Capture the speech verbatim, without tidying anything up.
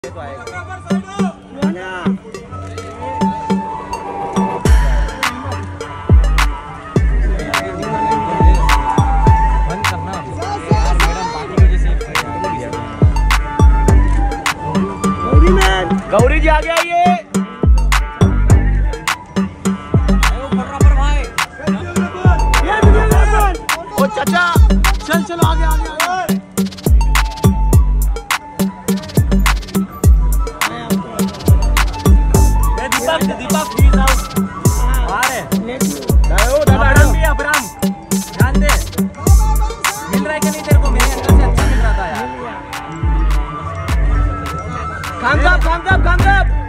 गौरी जी आगे आइए। ओ चाचा चल चलो आगे आगे आगे। दीपक दीपक प्लीज आओ। आ रहे अब्राम भी अब्राम ध्यान दे। मिल रहा है कि नहीं तेरे को? मेरे अंदर से अच्छा मिल रहा था यार। कांगप कांगप कांगप